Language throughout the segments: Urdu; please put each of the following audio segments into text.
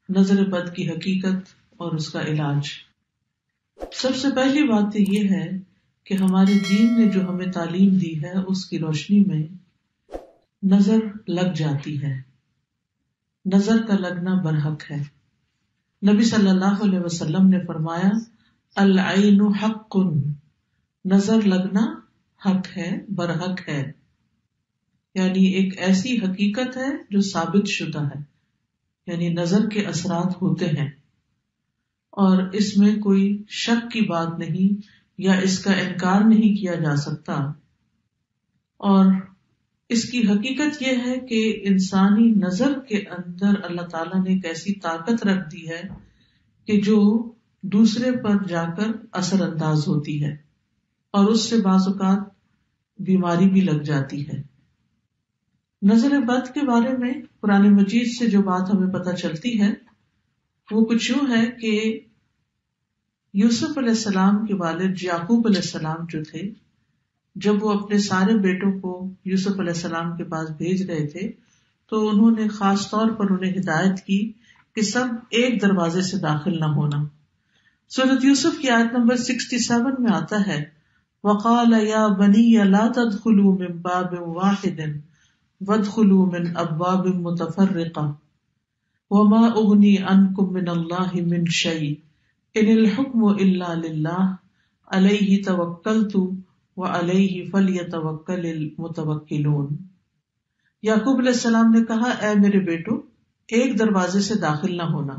نظر بد کی حقیقت اور اس کا علاج۔ سب سے پہلی بات تو یہ ہے کہ ہمارے دین نے جو ہمیں تعلیم دی ہے اس کی روشنی میں نظر لگ جاتی ہے، نظر کا لگنا برحق ہے۔ نبی صلی اللہ علیہ وسلم نے فرمایا العین حق، نظر لگنا حق ہے، برحق ہے، یعنی ایک ایسی حقیقت ہے جو ثابت شدہ ہے، یعنی نظر کے اثرات ہوتے ہیں اور اس میں کوئی شک کی بات نہیں یا اس کا انکار نہیں کیا جا سکتا۔ اور اس کی حقیقت یہ ہے کہ انسانی نظر کے اندر اللہ تعالیٰ نے ایک ایسی طاقت رکھ دی ہے کہ جو دوسرے پر جا کر اثر انداز ہوتی ہے اور اس سے بعض اوقات بیماری بھی لگ جاتی ہے۔ نظر بد کے بارے میں قرآن مجید سے جو بات ہمیں پتہ چلتی ہے وہ کچھ یوں ہے کہ یوسف علیہ السلام کے والد یعقوب علیہ السلام جو تھے، جب وہ اپنے سارے بیٹوں کو یوسف علیہ السلام کے پاس بھیج رہے تھے تو انہوں نے خاص طور پر انہیں ہدایت کی کہ سب ایک دروازے سے داخل نہ ہونا۔ سورۃ یوسف کی آیت نمبر 67 میں آتا ہے وَقَالَ يَا بَنِيَّ لَا تَدْخُلُوا مِن بَابٍ وَاحِدٍ وَادْخُلُوا مِنْ أَبْوَابٍ مُتَفَرِّقَةٍ وَمَا أُغْنِي عَنْكُم مِّنَ اللَّهِ مِنْ شَيْءٍ إِنِ الْحُكْمُ إِلَّا لِلَّهِ عَلَيْهِ تَوَكَّلْتُ وَعَلَيْهِ فَلْيَتَوَكَّلِ الْمُتَوَكِّلُونَ۔ یعقوب علیہ السلام نے کہا اے میرے بیٹو، ایک دروازے سے داخل نہ ہونا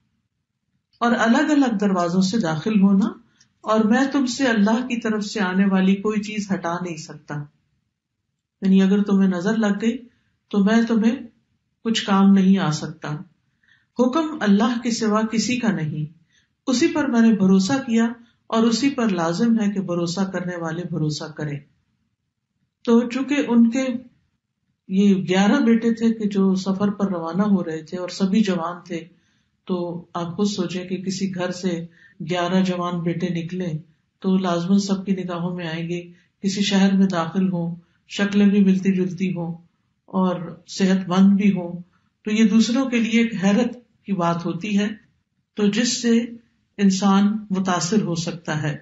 اور الگ الگ دروازوں سے داخل ہونا، اور میں تم سے اللہ کی طرف سے آنے والی کوئی چیز ہٹا نہیں سکتا، یعنی اگر تمہیں نظر لگ گئی تو میں تمہیں کچھ کام نہیں آ سکتا۔ حکم اللہ کے سوا کسی کا نہیں، اسی پر میں نے بھروسہ کیا اور اسی پر لازم ہے کہ بھروسہ کرنے والے بھروسہ کریں۔ تو چونکہ ان کے یہ 11 بیٹے تھے کہ جو سفر پر روانہ ہو رہے تھے اور سبھی جوان تھے، تو آپ خود سوچیں کہ کسی گھر سے 11 جوان بیٹے نکلیں تو لازماً سب کی نگاہوں میں آئیں گے، کسی شہر میں داخل ہوں، شکلیں بھی ملتی جلتی ہوں اور صحت مند بھی ہوں، تو یہ دوسروں کے لیے ایک حیرت کی بات ہوتی ہے، تو جس سے انسان متاثر ہو سکتا ہے۔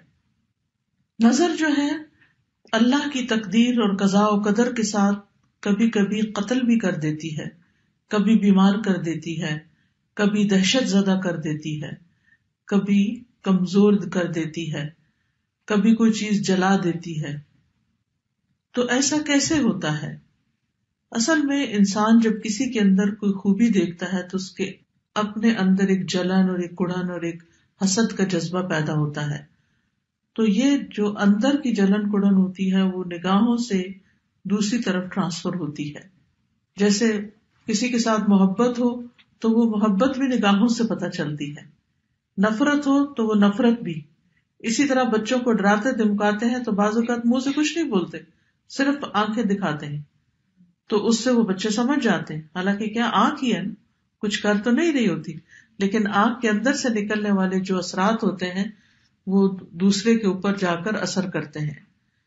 نظر جو ہے اللہ کی تقدیر اور قضاء و قدر کے ساتھ کبھی کبھی قتل بھی کر دیتی ہے، کبھی بیمار کر دیتی ہے، کبھی دہشت زدہ کر دیتی ہے، کبھی کمزور کر دیتی ہے، کبھی کوئی چیز جلا دیتی ہے۔ تو ایسا کیسے ہوتا ہے؟ اصل میں انسان جب کسی کے اندر کوئی خوبی دیکھتا ہے تو اس کے اپنے اندر ایک جلن اور ایک کڑن اور ایک حسد کا جذبہ پیدا ہوتا ہے، تو یہ جو اندر کی جلن کڑن ہوتی ہے وہ نگاہوں سے دوسری طرف ٹرانسفر ہوتی ہے۔ جیسے کسی کے ساتھ محبت ہو تو وہ محبت بھی نگاہوں سے پتہ چلتی ہے، نفرت ہو تو وہ نفرت بھی۔ اسی طرح بچوں کو ڈراتے دھمکاتے ہیں تو بعض اوقات منہ سے کچھ نہیں بولتے، صرف آنکھیں دکھاتے ہیں، تو اس سے وہ بچے سمجھ جاتے ہیں، حالانکہ کیا آنکھ ہی ہے نا، کچھ کر تو نہیں رہی ہوتی، لیکن آنکھ کے اندر سے نکلنے والے جو اثرات ہوتے ہیں وہ دوسرے کے اوپر جا کر اثر کرتے ہیں۔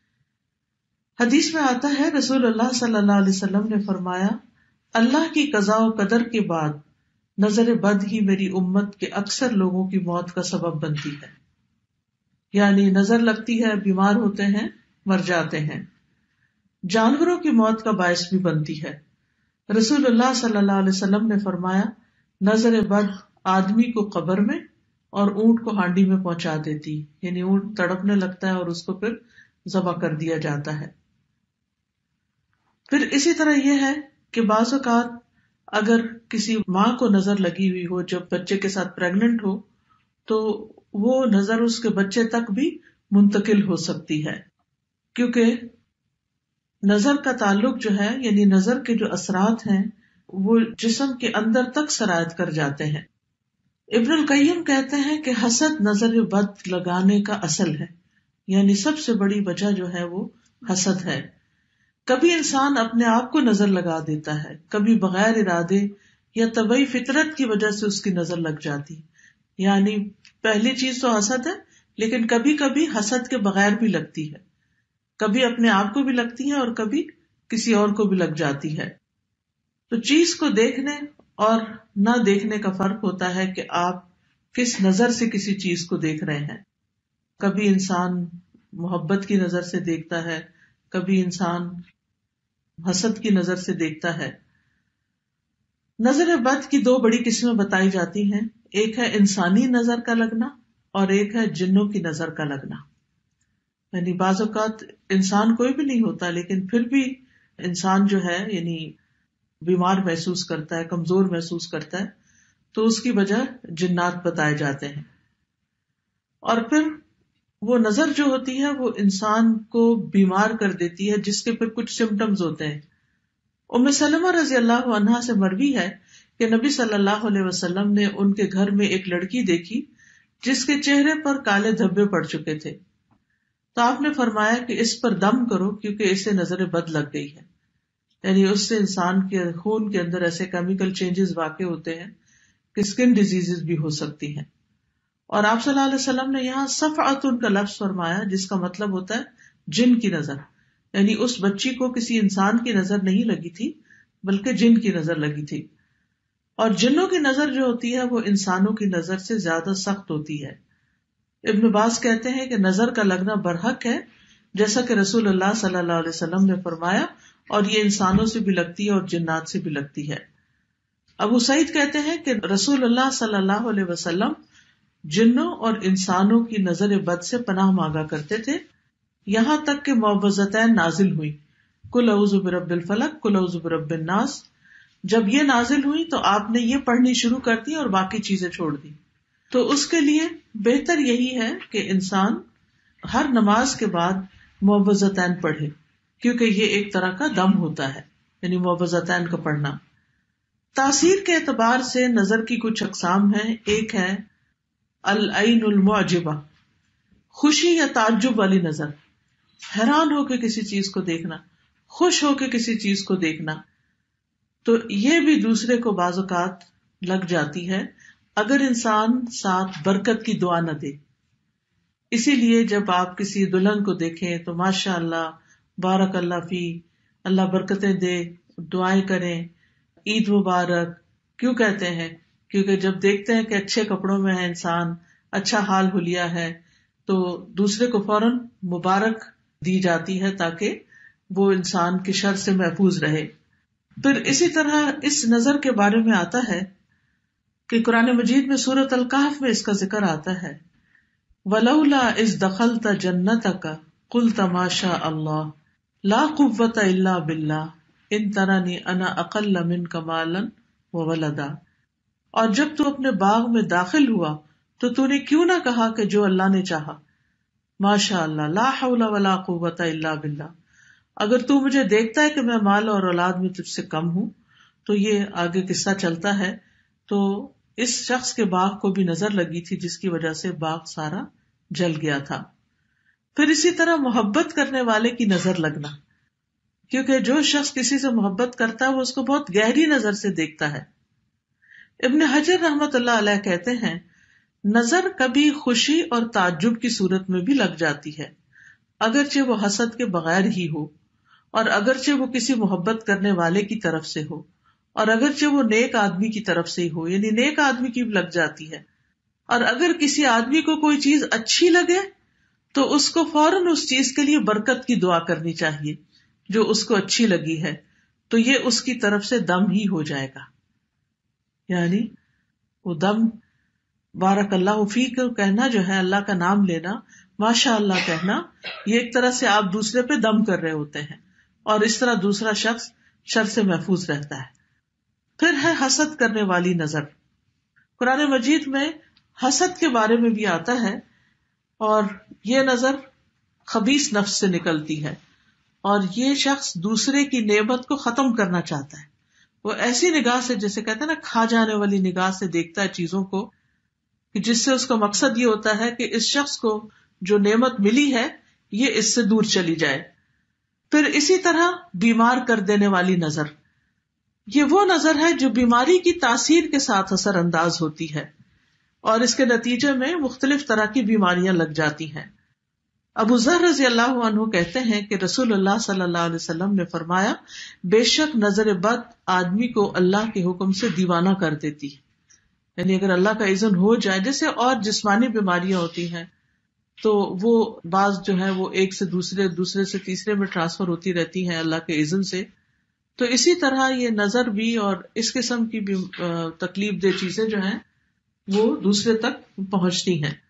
حدیث میں آتا ہے رسول اللہ صلی اللہ علیہ وسلم نے فرمایا اللہ کی قضاء و قدر کے بعد نظر بد ہی میری امت کے اکثر لوگوں کی موت کا سبب بنتی ہے، یعنی نظر لگتی ہے، بیمار ہوتے ہیں، مر جاتے ہیں، جانوروں کی موت کا باعث بھی بنتی ہے۔ رسول اللہ صلی اللہ علیہ وسلم نے فرمایا نظر بد آدمی کو قبر میں اور اونٹ کو ہانڈی میں پہنچا دیتی، یعنی اونٹ تڑپنے لگتا ہے اور اس کو پھر ذبح کر دیا جاتا ہے۔ پھر اسی طرح یہ ہے کہ بعض اوقات اگر کسی ماں کو نظر لگی ہوئی ہو جب بچے کے ساتھ پریگننٹ ہو تو وہ نظر اس کے بچے تک بھی منتقل ہو سکتی ہے، کیونکہ نظر کا تعلق جو ہے، یعنی نظر کے جو اثرات ہیں وہ جسم کے اندر تک سرایت کر جاتے ہیں۔ ابن القیم کہتے ہیں کہ حسد نظر بد لگانے کا اصل ہے، یعنی سب سے بڑی وجہ جو ہے وہ حسد ہے۔ کبھی انسان اپنے آپ کو نظر لگا دیتا ہے، کبھی بغیر ارادے یا طبعی فطرت کی وجہ سے اس کی نظر لگ جاتی، یعنی پہلی چیز تو حسد ہے، لیکن کبھی کبھی حسد کے بغیر بھی لگتی ہے، کبھی اپنے آپ کو بھی لگتی ہے اور کبھی کسی اور کو بھی لگ جاتی ہے۔ تو چیز کو دیکھنے اور نہ دیکھنے کا فرق ہوتا ہے کہ آپ کس نظر سے کسی چیز کو دیکھ رہے ہیں. کبھی انسان محبت کی نظر سے دیکھتا ہے، کبھی انسان حسد کی نظر سے دیکھتا ہے. نظر بد کی 2 بڑی قسمیں بتائی جاتی ہیں، ایک ہے انسانی نظر کا لگنا اور ایک ہے جنوں کی نظر کا لگنا. یعنی بعض اوقات انسان کوئی بھی نہیں ہوتا لیکن پھر بھی انسان جو ہے یعنی بیمار محسوس کرتا ہے، کمزور محسوس کرتا ہے، تو اس کی وجہ جنات بتائے جاتے ہیں. اور پھر وہ نظر جو ہوتی ہے وہ انسان کو بیمار کر دیتی ہے، جس کے پھر کچھ سمٹمز ہوتے ہیں. ام سلمہ رضی اللہ عنہا سے مروی ہے کہ نبی صلی اللہ علیہ وسلم نے ان کے گھر میں ایک لڑکی دیکھی جس کے چہرے پر کالے دھبے پڑ چکے تھے. تو آپ نے فرمایا کہ اس پر دم کرو کیونکہ اسے نظر بد لگ گئی ہے. یعنی اس سے انسان کے خون کے اندر ایسے کیمیکل چینجز واقع ہوتے ہیں کہ اسکن ڈیزیز بھی ہو سکتی ہیں. اور آپ صلی اللہ علیہ وسلم نے یہاں صفعۃ کا لفظ فرمایا جس کا مطلب ہوتا ہے جن کی نظر. یعنی اس بچی کو کسی انسان کی نظر نہیں لگی تھی بلکہ جن کی نظر لگی تھی. اور جنوں کی نظر جو ہوتی ہے وہ انسانوں کی نظر سے زیادہ سخت ہوتی ہے. ابن باز کہتے ہیں کہ نظر کا لگنا برحق ہے، جیسا کہ رسول اللہ صلی اللہ علیہ وسلم نے فرمایا، اور یہ انسانوں سے بھی لگتی ہے اور جنات سے بھی لگتی ہے. ابو سعید کہتے ہیں کہ رسول اللہ صلی اللہ علیہ وسلم جنوں اور انسانوں کی نظر بد سے پناہ مانگا کرتے تھے، یہاں تک کہ معوذتین نازل ہوئی، قل اعوذ برب الفلق، قل اعوذ برب الناس. جب یہ نازل ہوئی تو آپ نے یہ پڑھنی شروع کر دی اور باقی چیزیں چھوڑ دی. تو اس کے لیے بہتر یہی ہے کہ انسان ہر نماز کے بعد معوذتین پڑھے، کیونکہ یہ ایک طرح کا دم ہوتا ہے، یعنی معوذتین کا پڑھنا. تاثیر کے اعتبار سے نظر کی کچھ اقسام ہیں. ایک ہے العین المعجبہ، خوشی یا تعجب والی نظر، حیران ہو کے کسی چیز کو دیکھنا، خوش ہو کے کسی چیز کو دیکھنا. تو یہ بھی دوسرے کو بعض اوقات لگ جاتی ہے اگر انسان ساتھ برکت کی دعا نہ دے. اسی لیے جب آپ کسی دلہن کو دیکھیں تو ماشاء اللہ بارک اللہ فی، اللہ برکتیں دے، دعائیں کریں، عید مبارک. کیوں کہتے ہیں؟ کیونکہ جب دیکھتے ہیں کہ اچھے کپڑوں میں ہے انسان، اچھا حال حلیہ ہے، تو دوسرے کو فوراً مبارک دی جاتی ہے تاکہ وہ انسان کی شر سے محفوظ رہے. پھر اسی طرح اس نظر کے بارے میں آتا ہے کہ قرآن مجید میں سورۃ الکہف میں اس کا ذکر آتا ہے، وَلَوْلَا إِذْ دَخَلْتَ جَنَّتَكَ قُلْتَ مَا شَاءَ اللَّهُ لَا قُوَّةَ إِلَّا بِاللَّهِ إِن تَرَنِي أَنَا أَقَلَّ مِنْكَ مَالًا وَوَلَدًا. اور جب تو اپنے باغ میں داخل ہوا تو تو نے کیوں نہ کہا کہ جو اللہ نے چاہا، ماشاء اللہ لا حول ولا قوت الا باللہ. اگر تو مجھے دیکھتا ہے کہ میں مال اور اولاد میں تجھ سے کم ہوں. تو یہ آگے قصہ چلتا ہے. تو اس شخص کے باغ کو بھی نظر لگی تھی جس کی وجہ سے باغ سارا جل گیا تھا. پھر اسی طرح محبت کرنے والے کی نظر لگنا، کیونکہ جو شخص کسی سے محبت کرتا ہے وہ اس کو بہت گہری نظر سے دیکھتا ہے. ابن حجر رحمت اللہ علیہ کہتے ہیں نظر کبھی خوشی اور تعجب کی صورت میں بھی لگ جاتی ہے، اگرچہ وہ حسد کے بغیر ہی ہو، اور اگرچہ وہ کسی محبت کرنے والے کی طرف سے ہو، اور اگرچہ وہ نیک آدمی کی طرف سے ہی ہو، یعنی نیک آدمی کی بھی لگ جاتی ہے. اور اگر کسی آدمی کو کوئی چیز اچھی لگے تو اس کو فوراً اس چیز کے لیے برکت کی دعا کرنی چاہیے جو اس کو اچھی لگی ہے، تو یہ اس کی طرف سے دم ہی ہو جائے گا. یعنی وہ دم بارک اللہ فیک کہنا جو ہے، اللہ کا نام لینا، ماشاء اللہ کہنا، یہ ایک طرح سے آپ دوسرے پہ دم کر رہے ہوتے ہیں، اور اس طرح دوسرا شخص شر سے محفوظ رہتا ہے. پھر ہے حسد کرنے والی نظر. قرآن مجید میں حسد کے بارے میں بھی آتا ہے، اور یہ نظر خبیث نفس سے نکلتی ہے، اور یہ شخص دوسرے کی نعمت کو ختم کرنا چاہتا ہے. وہ ایسی نگاہ سے، جیسے کہتے ہیں نا کھا جانے والی نگاہ سے دیکھتا ہے چیزوں کو، کہ جس سے اس کا مقصد یہ ہوتا ہے کہ اس شخص کو جو نعمت ملی ہے یہ اس سے دور چلی جائے. پھر اسی طرح بیمار کر دینے والی نظر، یہ وہ نظر ہے جو بیماری کی تاثیر کے ساتھ اثر انداز ہوتی ہے، اور اس کے نتیجے میں مختلف طرح کی بیماریاں لگ جاتی ہیں. ابو ذر رضی اللہ عنہ کہتے ہیں کہ رسول اللہ صلی اللہ علیہ وسلم نے فرمایا، بے شک نظر بد آدمی کو اللہ کے حکم سے دیوانہ کر دیتی، یعنی اگر اللہ کا اذن ہو جائے، جیسے اور جسمانی بیماریاں ہوتی ہیں تو وہ بعض جو ہے وہ ایک سے دوسرے سے تیسرے میں ٹرانسفر ہوتی رہتی ہیں اللہ کے اذن سے، تو اسی طرح یہ نظر بھی اور اس قسم کی بھی تکلیف دہ چیزیں جو ہیں وہ دوسرے تک پہنچتی ہیں.